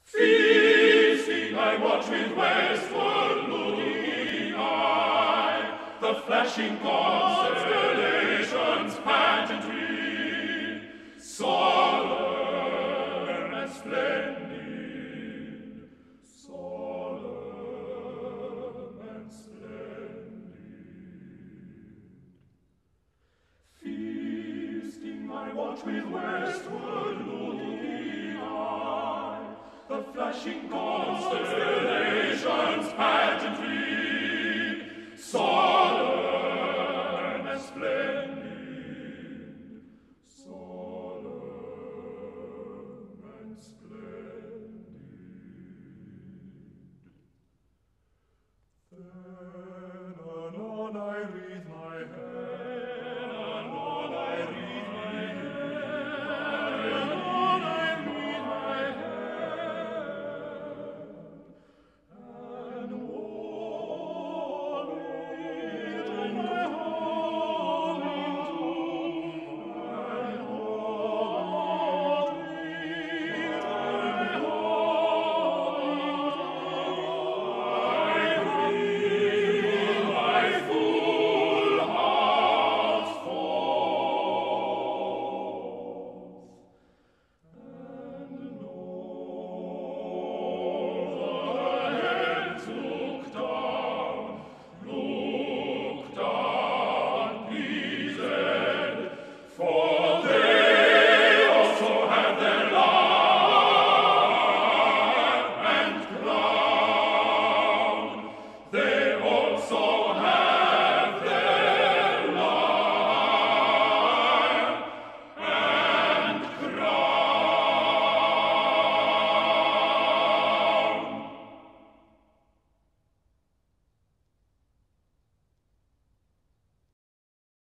Feasting I watch with westward looking eye, the flashing constellations pageantry, solemn and splendid, solemn and splendid. Feasting I watch with westward looking eye, the flashing constellations pageantry,